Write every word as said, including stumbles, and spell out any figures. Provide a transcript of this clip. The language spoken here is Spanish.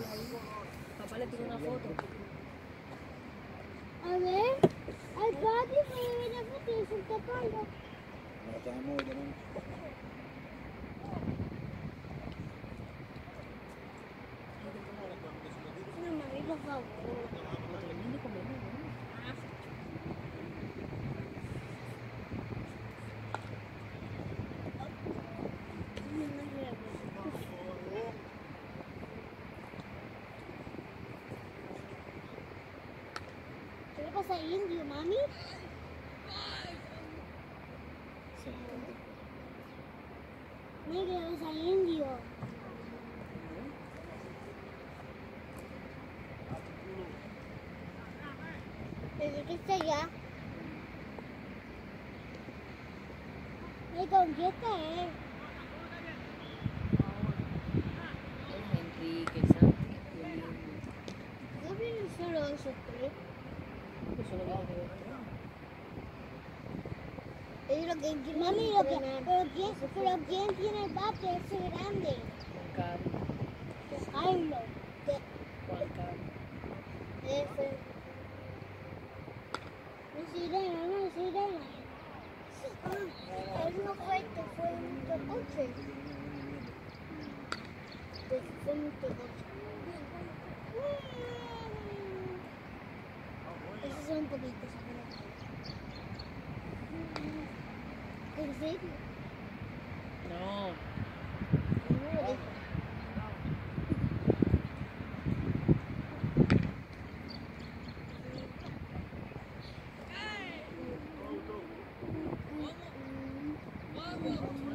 Papá le pidió una foto. A ver, al papi me ve la foto y se está tapando. No, estamos tenemos. No, mami, por favor. ¿Qué le pasa a Indio, mami? Mira que le pasa a Indio. ¿Desde qué está allá? ¿Y con qué está él? Es Enrique, Santi, ¿No vienen solo esos tres? que solo va a ver. Es lo que, mami, lo que, pero, ¿quién, pero ¿quién tiene el bate ese grande? Juan Carlos. Carlos. Juan Carlos. Ese. No sirena, no sirena. Ah, él no fue, que fue un coche. Fue un coche. Esos son un poquito. ¿En serio? No. No lo dijo. Vamos.